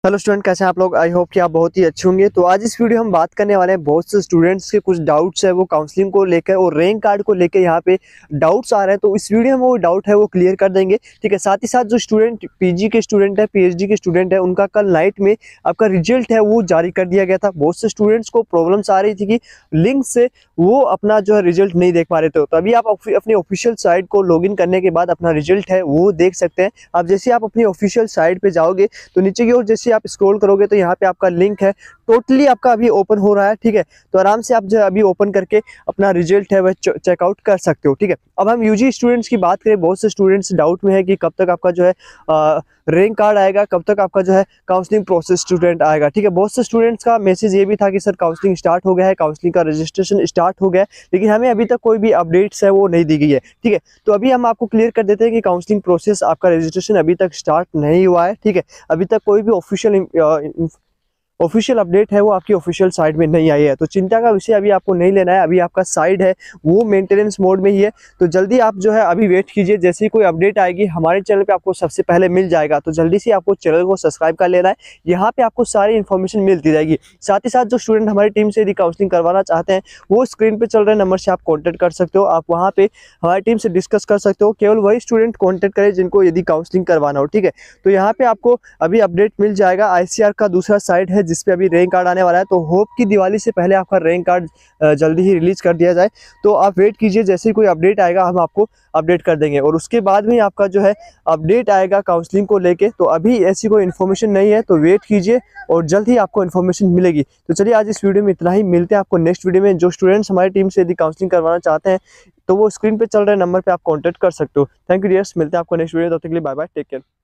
Hello student, कैसे हैं आप लोग। आई होप कि आप बहुत ही अच्छे होंगे। तो आज इस वीडियो हम बात करने वाले हैं बहुत से स्टूडेंट्स के कुछ डाउट्स है वो काउंसलिंग को लेकर और रैंक कार्ड को लेकर यहाँ पे डाउट्स आ रहे हैं। तो इस वीडियो में वो डाउट है वो क्लियर कर देंगे, ठीक है। साथ ही साथ जो स्टूडेंट पीजी के स्टूडेंट है, पीएचडी के स्टूडेंट है, उनका कल नाइट में आपका रिजल्ट है वो जारी कर दिया गया था। बहुत से स्टूडेंट्स को प्रॉब्लम्स आ रही थी कि लिंक से वो अपना जो है रिजल्ट नहीं देख पा रहे थे। तो अभी आप अपनी ऑफिशियल साइट को लॉगिन करने के बाद अपना रिजल्ट है वो देख सकते हैं। अब जैसे आप अपनी ऑफिशियल साइट पे जाओगे तो नीचे की ओर जैसे आप स्क्रॉल करोगे तो यहाँ पे आपका लिंक है टोटली आपका अभी ओपन हो रहा है, ठीक है। तो आराम से आप जो है अभी ओपन करके अपना रिजल्ट है वह चेकआउट कर सकते हो, ठीक है। अब हम यूजी स्टूडेंट्स की बात करें, बहुत से स्टूडेंट्स डाउट में है कि कब तक आपका जो है रैंक कार्ड आएगा, कब तक आपका जो है काउंसलिंग प्रोसेस स्टूडेंट आएगा, ठीक है। बहुत से स्टूडेंट्स का मैसेज ये भी था कि सर काउंसलिंग स्टार्ट हो गया है, काउंसलिंग का रजिस्ट्रेशन स्टार्ट हो गया है, लेकिन हमें अभी तक कोई भी अपडेट्स है वो नहीं दी गई है, ठीक है। तो अभी हम आपको क्लियर कर देते हैं कि काउंसलिंग प्रोसेस आपका रजिस्ट्रेशन अभी तक स्टार्ट नहीं हुआ है, ठीक है। अभी तक कोई भी ऑफिशियल अपडेट है वो आपकी ऑफिशियल साइट में नहीं आई है। तो चिंता का विषय अभी आपको नहीं लेना है। अभी आपका साइट है वो मेंटेनेंस मोड में ही है। तो जल्दी आप जो है अभी वेट कीजिए, जैसे ही कोई अपडेट आएगी हमारे चैनल पे आपको सबसे पहले मिल जाएगा। तो जल्दी से आपको चैनल को सब्सक्राइब कर लेना है, यहाँ पे आपको सारी इन्फॉर्मेशन मिलती रहेगी। साथ ही साथ जो स्टूडेंट हमारी टीम से यदि काउंसलिंग करवाना चाहते हैं वो स्क्रीन पे चल रहे नंबर से आप कॉन्टैक्ट कर सकते हो। आप वहाँ पे हमारी टीम से डिस्कस कर सकते हो। केवल वही स्टूडेंट कॉन्टैक्ट करें जिनको यदि काउंसलिंग करवाना हो, ठीक है। तो यहाँ पे आपको अभी अपडेट मिल जाएगा। आईसीआर का दूसरा साइट है जिसपे अभी रैंक कार्ड आने वाला है। तो होप कि दिवाली से पहले आपका रैंक कार्ड जल्दी ही रिलीज कर दिया जाए। तो आप वेट कीजिए, जैसे ही कोई अपडेट आएगा हम आपको अपडेट कर देंगे और उसके बाद में आपका जो है अपडेट आएगा काउंसलिंग को लेके। तो अभी ऐसी कोई इन्फॉर्मेशन नहीं है, तो वेट कीजिए और जल्द ही आपको इन्फॉर्मेशन मिलेगी। तो चलिए आज इस वीडियो में इतना ही, मिलते हैं आपको नेक्स्ट वीडियो में। जो स्टूडेंट्स हमारी टीम से यदि काउंसलिंग करवाना चाहते हैं तो वो स्क्रीन पे चल रहे नंबर पे आप कॉन्टैक्ट कर सकते हो। थैंक यू डियर्स, मिलते हैं आपको नेक्स्ट वीडियो। तब तक के लिए बाय बाय, टेक केयर।